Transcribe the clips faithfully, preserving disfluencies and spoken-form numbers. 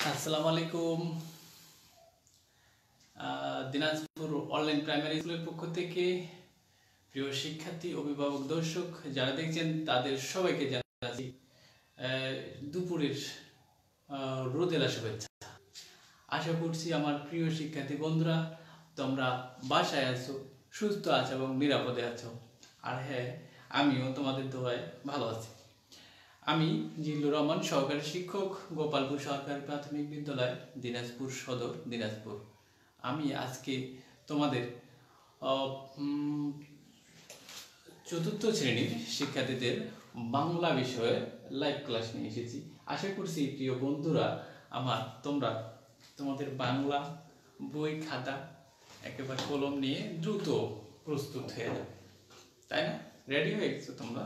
আসসালামু আলাইকুম। Dinajpur online primary স্কুলের পক্ষ থেকে প্রিয় শিক্ষার্থী, অভিভাবক, দর্শক যারা দেখছেন তাদের সবাইকে জানাচ্ছি দুপুরের রোদেলা শুভেচ্ছা। আশা করছি আমার প্রিয় শিক্ষার্থী বন্ধুরা তোমরা বাসায় আছো, সুস্থ আছো এবং নিরাপদে আছো। আর হ্যাঁ, আমিও তোমাদের দোয়ায় ভালো আছি। আমি জিল্লুর রহমান, সহকারী শিক্ষক, গোপালপুর সরকারি প্রাথমিক বিদ্যালয়, দিনাজপুর সদর, দিনাজপুর। আমি আজকে তোমাদের চতুর্থ শ্রেণীর শিক্ষার্থীদের বাংলা বিষয়ে লাইভ ক্লাস নিয়ে এসেছি। আশা করছি প্রিয় বন্ধুরা আমার তোমরা তোমাদের বাংলা বই খাতা একেবারে কলম নিয়ে দ্রুত প্রস্তুত হয়ে যাবে, তাই না? রেডি হয়ে গেছো তোমরা?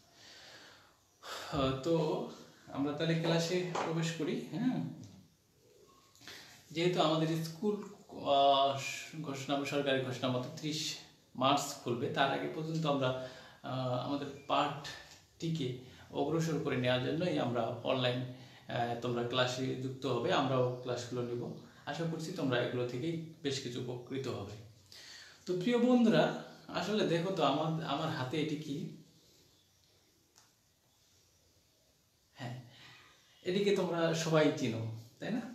তো আমরা তাহলে ক্লাসে প্রবেশ করি। হ্যাঁ, যেহেতু আমাদের স্কুল ঘোষণা সরকারি ঘোষণা মতো ত্রিশ মার্চ খুলবে, তার আগে পর্যন্ত আমরা আমাদের পাঠটিকে অগ্রসর করে নেওয়ার জন্যই আমরা অনলাইন তোমরা ক্লাসে যুক্ত হবে, আমরাও ক্লাসগুলো নিব। আশা করছি তোমরা এগুলো থেকেই বেশ কিছু উপকৃত হবে। তো প্রিয় বন্ধুরা, আসলে দেখো তো আমার আমার হাতে এটি কি? হ্যাঁ, এটিকে তোমরা সবাই চিনো, তাই না?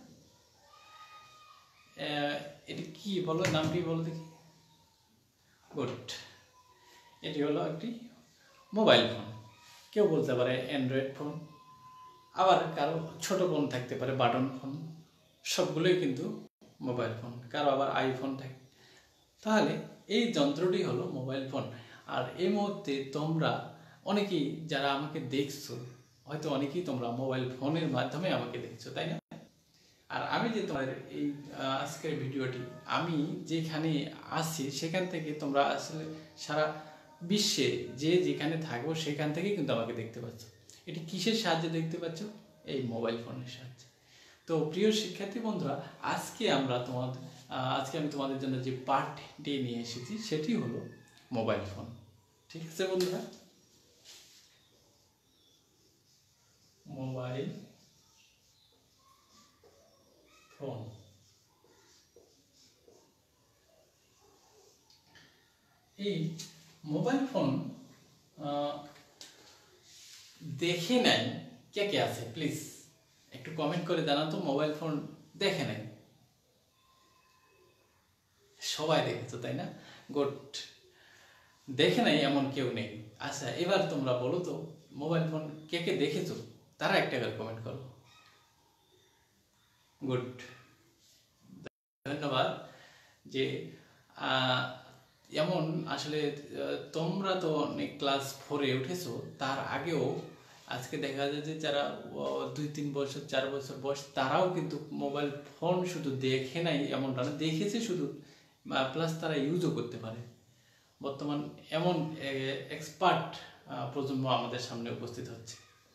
এটি কি বলো, নামটি বলো দেখি। গুড, এটি হলো একটি মোবাইল ফোন। কেউ বলতে পারে অ্যান্ড্রয়েড ফোন, আবার কারো ছোট ফোন থাকতে পারে বাটন ফোন, সবগুলোই কিন্তু মোবাইল ফোন। কারো আবার আইফোন থাকে। তাহলে এই যন্ত্রটি হলো মোবাইল ফোন। আর এই মুহূর্তে তোমরা অনেকেই যারা আমাকে দেখছো, হয়তো অনেকেই তোমরা মোবাইল ফোনের মাধ্যমে আমাকে দেখছো, তাই না? আর আমি যে তোমার এই আজকের ভিডিওটি আমি যেখানে আছি সেখান থেকে তোমরা আসলে সারা বিশ্বে যে যেখানে থাকবো সেখান থেকেই কিন্তু আমাকে দেখতে পাচ্ছ। এটি কিসের সাহায্যে দেখতে পাচ্ছ? এই মোবাইল ফোনের সাহায্যে। তো প্রিয় শিক্ষার্থী বন্ধুরা, আজকে আমরা তোমাদের আজকে আমি তোমাদের জন্য যে পাঠটি নিয়ে এসেছি সেটি হলো মোবাইল ফোন। ঠিক আছে বন্ধুরা? Mobile phone. এই মোবাইল ফোন দেখে নাই কে কে আছে? প্লিজ একটু কমেন্ট করে জানাও তো। মোবাইল ফোন দেখে নাই? সবাই দেখেছো, তাই না? গুড, দেখে নাই এমন কেউ নেই। আচ্ছা, এবার তোমরা বলো তো মোবাইল ফোন কে কে দেখেছো? তারা একটা করে কমেন্ট করো। গুড, ধন্যবাদ। যে এমন আসলে তোমরা তো অনেক ক্লাস ফোরে উঠেছো, তার আগেও আজকে দেখা যায় যে যারা দুই তিন বছর চার বছর বয়স তারাও কিন্তু মোবাইল ফোন শুধু দেখে নাই এমনটা না, দেখেছে শুধু, প্লাস তারা ইউজও করতে পারে। বর্তমান এমন এক্সপার্ট প্রজন্ম আমাদের সামনে উপস্থিত হচ্ছে।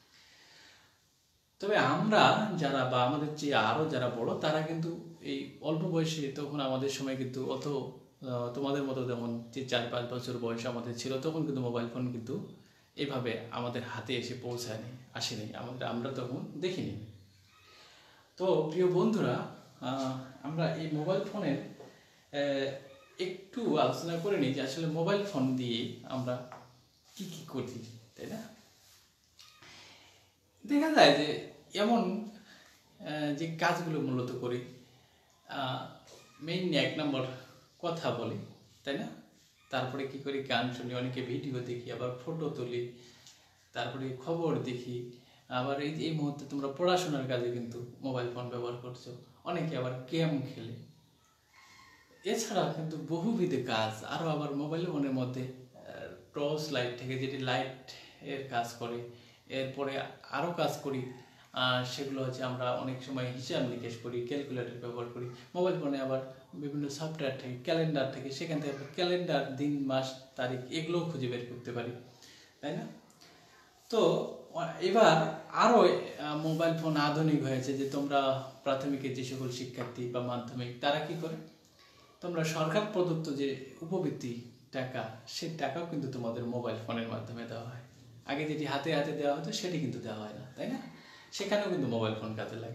তবে আমরা যারা বা আমাদের চেয়ে আরও যারা বড় তারা কিন্তু এই অল্প বয়সে, তখন আমাদের সময় কিন্তু অত তোমাদের মতো যেমন যে চার পাঁচ বছর বয়স আমাদের ছিল, তখন কিন্তু মোবাইল ফোন কিন্তু এইভাবে আমাদের হাতে এসে পৌঁছায়নি, আসেনি, আমাদের আমরা তখন দেখিনি। তো প্রিয় বন্ধুরা, আমরা এই মোবাইল ফোনের একটু আলোচনা করে নিই যে আসলে মোবাইল ফোন দিয়ে আমরা কি কি করি, তাই না? দেখা যায় যে এমন যে কাজগুলো মূলত করি, মেইন এক নম্বর কথা বলি, তাই না? তারপরে কি করি, গান শুনি, অনেকে ভিডিও দেখি, আবার ফটো তুলি, তারপরে খবর দেখি, আবার এই এই মুহূর্তে তোমরা পড়াশোনার কাজে কিন্তু মোবাইল ফোন ব্যবহার করছো, অনেকে আবার গেম খেলে। এছাড়া কিন্তু বহুবিধ কাজ আরও আবার মোবাইল ফোনের মধ্যে টর্চ লাইট থেকে যেটি লাইট এর কাজ করে, এরপরে আরও কাজ করি, সেগুলো হচ্ছে আমরা অনেক সময় হিসাব নিকেশ করি, ক্যালকুলেটর ব্যবহার করি। মোবাইল ফোনে আবার বিভিন্ন সফটওয়্যার থেকে, ক্যালেন্ডার থেকে, সেখান থেকে ক্যালেন্ডার, দিন, মাস, তারিখ এগুলোও খুঁজে বের করতে পারি, তাই না? তো এবার আরও মোবাইল ফোন আধুনিক হয়েছে যে তোমরা প্রাথমিকের যে সকল শিক্ষার্থী বা মাধ্যমিক তারা কি করে, তোমরা সরকার প্রদত্ত যে উপবৃত্তি টাকা, সেই টাকাও কিন্তু তোমাদের মোবাইল ফোনের মাধ্যমে দেওয়া হয়। আগে যেটি হাতে হাতে দেওয়া হতো সেটি কিন্তু দেওয়া হয় না, তাই না? সেখানেও কিন্তু মোবাইল ফোন কাজে লাগে।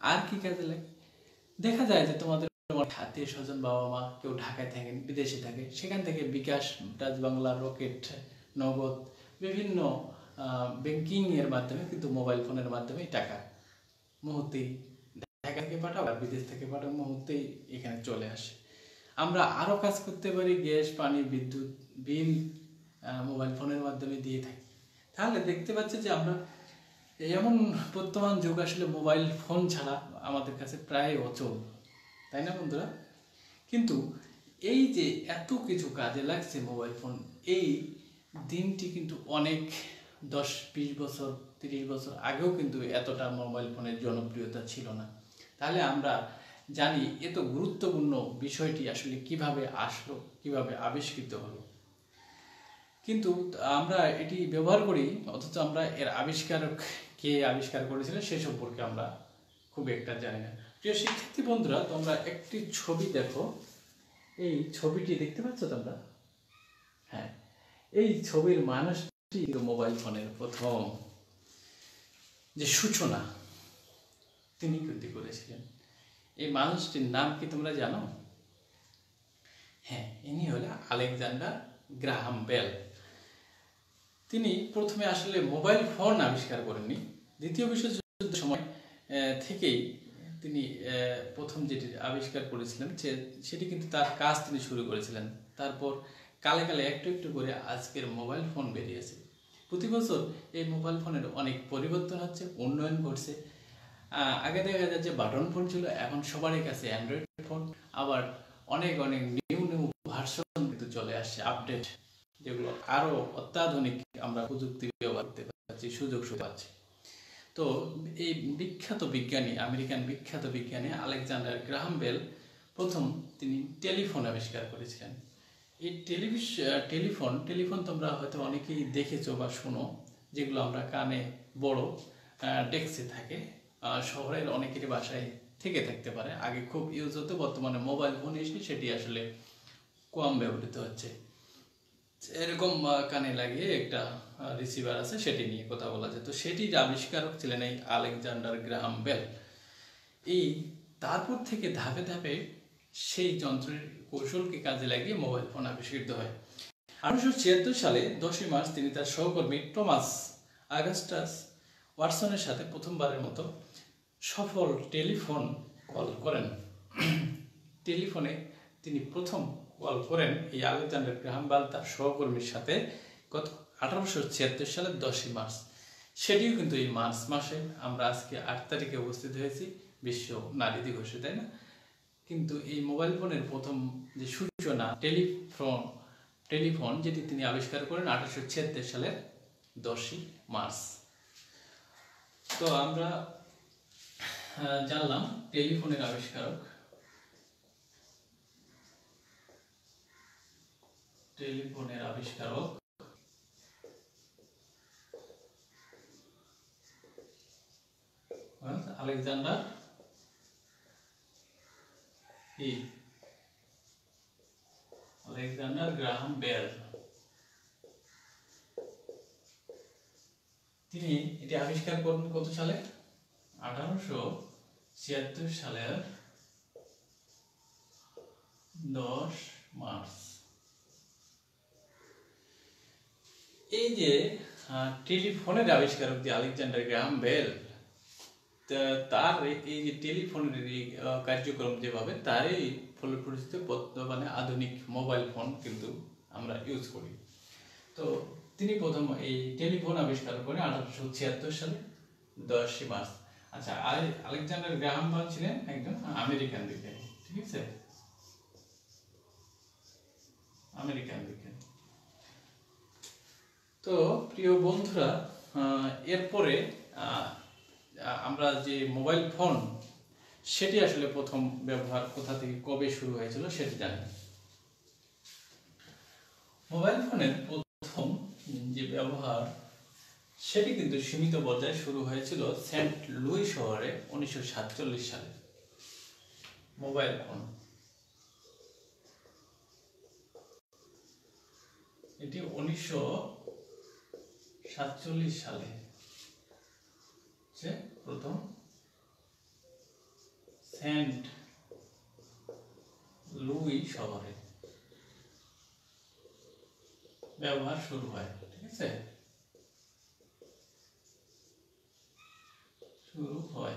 আর কি কাজে লাগে? দেখা যায় যে তোমাদের আত্মীয় স্বজন, বাবা মা কেউ ঢাকায় থাকেন, বিদেশে থাকে, সেখান থেকে বিকাশ, ডাচ বাংলা, রকেট, নগদ বিভিন্ন ব্যাংকিং এর মাধ্যমে কিন্তু মোবাইল ফোনের মাধ্যমে টাকা মুহূর্তেই ঢাকা থেকে পাঠাও আর বিদেশ থেকে পাঠাও, মুহূর্তেই এখানে চলে আসে। আমরা আরও কাজ করতে পারি, গ্যাস, পানি, বিদ্যুৎ বিল মোবাইল ফোনের মাধ্যমে দিয়ে থাকি। তাহলে দেখতে পাচ্ছি যে আমরা এমন বর্তমান যুগ আসলে মোবাইল ফোন ছাড়া আমাদের কাছে প্রায় অচল, তাই না বন্ধুরা? কিন্তু এই যে এত কিছু কাজে লাগছে মোবাইল ফোন, এই দিনটি কিন্তু অনেক দশ বিশ বছর তিরিশ বছর আগেও কিন্তু এতটা মোবাইল ফোনের জনপ্রিয়তা ছিল না। তাহলে আমরা জানি এত গুরুত্বপূর্ণ বিষয়টি আসলে কিভাবে আসলো, কিভাবে আবিষ্কৃত হলো। কিন্তু আমরা এটি ব্যবহার করি, অথচ আমরা এর আবিষ্কারক কে আবিষ্কার করেছিলেন সে সম্পর্কে আমরা খুব একটা জানি না। প্রিয় শিক্ষার্থী বন্ধুরা, তোমরা একটি ছবি দেখো। এই ছবিটি দেখতে পাচ্ছ তোমরা? হ্যাঁ, এই ছবির মানুষটি মোবাইল ফোনের প্রথম যে সূচনা তিনি কিন্তু করেছিলেন। এই মানুষটির নাম কি তোমরা জানো? হ্যাঁ, ইনি হলেন আলেকজান্ডার গ্রাহাম বেল। তিনি প্রথমে আসলে মোবাইল ফোন আবিষ্কার করেননি, দ্বিতীয় বিশ্বযুদ্ধের সময় থেকেই তিনি প্রথম যেটি আবিষ্কার করেছিলেন সেটি কিন্তু তার কাজ তিনি শুরু করেছিলেন। তারপর কালে কালে একটু একটু করে আজকের মোবাইল ফোন বেরিয়েছে। প্রতি বছর এই মোবাইল ফোনের অনেক পরিবর্তন হচ্ছে, উন্নয়ন ঘটছে। আগে দেখা যায় যে বাটন ফোন ছিল, এখন সবারই কাছে অ্যান্ড্রয়েড ফোন, আবার অনেক অনেক নিউ নিউ ভার্সন কিন্তু চলে আসছে, আপডেট, যেগুলো আরো অত্যাধুনিক আমরা প্রযুক্তি ব্যবহার করতে পারছি, সুযোগ সুবিধা পাচ্ছি। তো এই বিখ্যাত বিজ্ঞানী, আমেরিকান বিখ্যাত বিজ্ঞানী আলেকজান্ডার গ্রাহাম বেল প্রথম তিনি টেলিফোন আবিষ্কার করেছিলেন। এই টেলিভিশ টেলিফোন টেলিফোন তোমরা হয়তো অনেকেই দেখেছো বা শোনো, যেগুলো আমরা কানে বড় ডেস্কে থাকে, শহরের অনেকেরই বাসায় থেকে থাকতে পারে। আগে খুব ইউজ হতো, বর্তমানে মোবাইল ফোন এসে সেটি আসলে কম ব্যবহৃত হচ্ছে। এরকম কানে লাগিয়ে একটা রিসিভার আছে, সেটি নিয়ে কথা বলা যায়। তো সেটির আবিষ্কারক ছিলেন এই আলেকজান্ডার গ্রাহাম বেল। এই তারপর থেকে ধাপে ধাপে সেই যন্ত্রের কৌশলকে কাজে লাগিয়ে মোবাইল ফোন আবিষ্কৃত হয়। আঠারোশো ছিয়াত্তর সালে দশই মার্চ তিনি তার সহকর্মী টমাস আগাস্টাস ওয়াটসনের সাথে প্রথমবারের মতো সফল টেলিফোন কল করেন। টেলিফোনে তিনি প্রথম কল করেন এই আলেকজান্ডার গ্রাহাম বেল তার সহকর্মীর সাথে গত আঠারোশো ছিয়াত্তর সালের দশই মার্চ। সেটিও কিন্তু এই মার্চ মাসে, আমরা আজকে আট তারিখে উপস্থিত হয়েছি বিশ্ব নারী দিবসে, তাই না? কিন্তু এই মোবাইল ফোনের প্রথম যে সূচনা, টেলিফোন টেলিফোন যেটি তিনি আবিষ্কার করেন আঠারোশো ছিয়াত্তর সালের দশই মার্চ। তো আমরা জানলাম টেলিফোনের আবিষ্কারক, টেলিফোনের আবিষ্কারক আলেকজান্ডার কি আলেকজান্ডার গ্রাহাম বেল। তিনি এটি আবিষ্কার করেন কত সালে? আঠারোশো ছিয়াত্তর সালের দশ মার্চ। এই যে টেলিফোনের আবিষ্কারক যে আলেকজান্ডার গ্রাহাম বেল, তার এই যে টেলিফোনের কার্যক্রম যেভাবে, তারই ফলশ্রুতিতে বর্তমানে আধুনিক মোবাইল ফোন কিন্তু আমরা ইউজ করি। তো তিনি প্রথম এই টেলিফোন আবিষ্কার করেন আঠারোশো ছিয়াত্তর সালে দশই মার্চ। আচ্ছা, আলেকজান্ডার গ্রাহাম বেল ছিলেন একজন আমেরিকান বিজ্ঞানী, ঠিক আছে? আমেরিকান বিজ্ঞানী। তো প্রিয় বন্ধুরা, এরপরে আমরা যে মোবাইল ফোন সেটি আসলে প্রথম ব্যবহার কোথা থেকে কবে শুরু হয়েছিল সেটি জানি। মোবাইল ফোনের প্রথম যে ব্যবহার সেটি কিন্তু সীমিত পর্যায়ে শুরু হয়েছিল সেন্ট লুই শহরে উনিশশো সাতচল্লিশ সালে। মোবাইল ফোন এটি উনিশশো সাতচল্লিশ সালে প্রথম সেন্ট লুই শহরে ব্যবহার শুরু হয়। ঠিক আছে, শুরু হয়।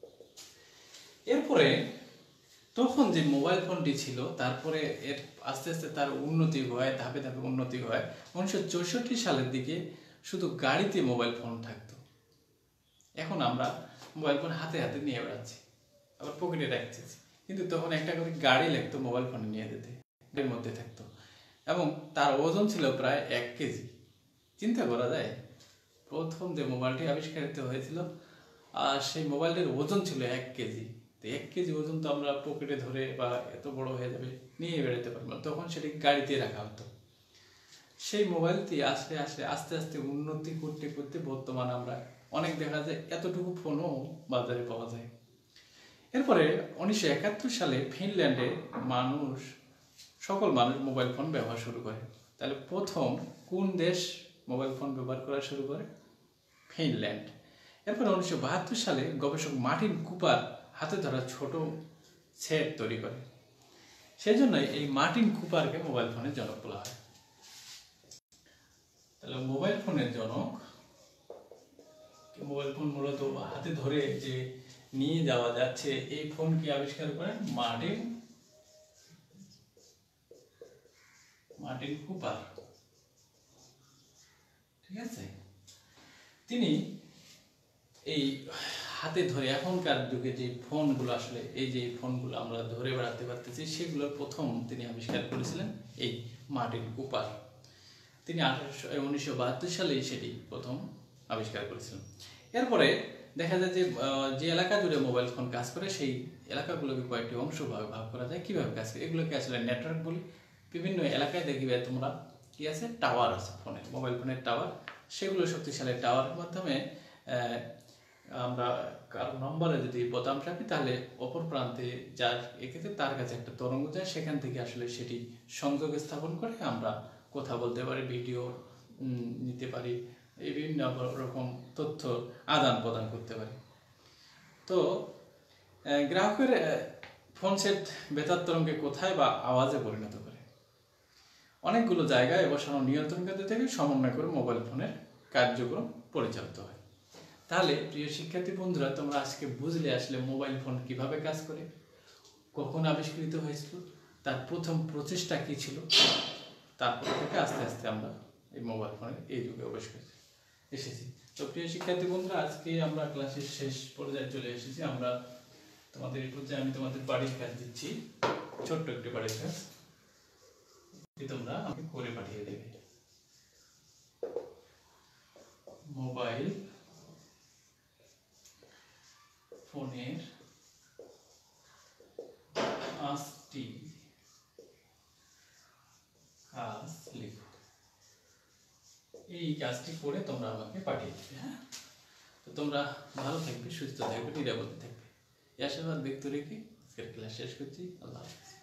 এরপরে তখন যে মোবাইল ফোনটি ছিল, তারপরে এর আস্তে আস্তে তার উন্নতি হয়, ধাপে ধাপে উন্নতি হয়। উনিশশো চৌষট্টি সালের দিকে শুধু গাড়িতে মোবাইল ফোন থাকতো। এখন আমরা মোবাইল ফোন হাতে হাতে নিয়ে বেড়াচ্ছি, আবার পকেটে রাখছি। কিন্তু তখন একটা করে গাড়ি লাগতো মোবাইল ফোনে নিয়ে যেতে, এর মধ্যে থাকতো, এবং তার ওজন ছিল প্রায় এক কেজি। চিন্তা করা যায়, প্রথম যে মোবাইলটি আবিষ্কারিত হয়েছিল আর সেই মোবাইলটির ওজন ছিল এক কেজি। তো এক কেজি ওজন তো আমরা পকেটে ধরে বা এত বড় হয়ে যাবে নিয়ে বেরোতে পারবো না, তখন সেটি গাড়িতে রাখা হতো। সেই মোবাইলটি আসলে আসলে আস্তে আস্তে উন্নতি করতে করতে বর্তমান আমরা অনেক দেখা যায় এতটুকু ফোনও বাজারে পাওয়া যায়। এরপরে উনিশশো একাত্তর সালে ফিনল্যান্ডে মানুষ সকল মানুষ মোবাইল ফোন ব্যবহার শুরু করে। তাহলে প্রথম কোন দেশ মোবাইল ফোন ব্যবহার করা শুরু করে? ফিনল্যান্ড। এরপরে উনিশশো বাহাত্তর সালে গবেষক মার্টিন কুপার হাতে ধরা ছোট সেট তৈরি করে। সেই জন্যই এই মার্টিন কুপারকে মোবাইল ফোনের জনক বলা হয়। তাহলে মোবাইল ফোনের জনক, মোবাইল ফোন মূলত হাতে ধরে যে নিয়ে যাওয়া যাচ্ছে, এই ফোনকে আবিষ্কার করেন মার্টিন মার্টিন কুপার। ঠিক আছে, তিনি এই হাতে ধরে এখনকার যুগে যে ফোনগুলো আসলে এই যে ফোনগুলো আমরা ধরে বেড়াতে পারতেছি, সেগুলোর প্রথম তিনি আবিষ্কার করেছিলেন এই মার্টিন কুপার। তিনি আঠারোশো উনিশশো বাহাত্তর সালে সেটি প্রথম আবিষ্কার করেছিলেন। এরপরে দেখা যায় যে যে এলাকা জুড়ে মোবাইল ফোন কাজ করে, সেই এলাকাগুলোকে কয়েকটি অংশ ভাগ ভাগ করা যায়। কিভাবে কাজ করে এগুলোকে আসলে নেটওয়ার্ক বলি। বিভিন্ন এলাকায় দেখবে তোমরা কি আছে, টাওয়ার আছে ফোনের, মোবাইল ফোনের টাওয়ার। সেগুলো শক্তিশালী টাওয়ারের মাধ্যমে আমরা কারো নম্বরে যদি বোতাম চাপি, তাহলে অপর প্রান্তে যার এক্ষেত্রে তার কাছে একটা তরঙ্গ যায়, সেখান থেকে আসলে সেটি সংযোগ স্থাপন করে আমরা কথা বলতে পারি, ভিডিও নিতে পারি, এই বিভিন্ন রকম তথ্য আদান প্রদান করতে পারি। তো গ্রাহকের ফোন সেট বেতার তরঙ্গে কোথায় বা আওয়াজে পরিণত করে অনেকগুলো জায়গায় বসানো নিয়ন্ত্রণ কেন্দ্র থেকে সমন্বয় করে মোবাইল ফোনের কার্যক্রম পরিচালিত হয়। তাহলে প্রিয় শিক্ষার্থী বন্ধুরা, তোমরা আজকে বুঝলে আসলে মোবাইল ফোন কিভাবে কাজ করে, কখন আবিষ্কৃত হয়েছিল, তার প্রথম প্রচেষ্টা কি ছিল, তারপর থেকে আস্তে আস্তে আমরা এই মোবাইল ফোনের এই যুগে আবিষ্কার এসেছি। তো প্রিয় শিক্ষার্থী বন্ধুরা, আজকে আমরা ক্লাসের শেষ পর্যায়ে চলে এসেছি। আমরা তোমাদের এই পর্যায়ে আমি তোমাদের বাড়ির কাজ দিচ্ছি, ছোট্ট একটি বাড়ির কাজ, তোমরা আমাকে করে পাঠিয়ে দেবে। মোবাইল ফোনের পাঁচটি কাজ লিখো। এই কাজটি করে তোমরা আমাকে পাঠিয়ে দেবে। হ্যাঁ, তো তোমরা ভালো থাকবে, সুস্থ থাকবে, নিরাপদে থাকবে। এই আশীর্বাদ ব্যক্ত রেখে আজকের ক্লাস শেষ করছি। আল্লাহ হাফেজ।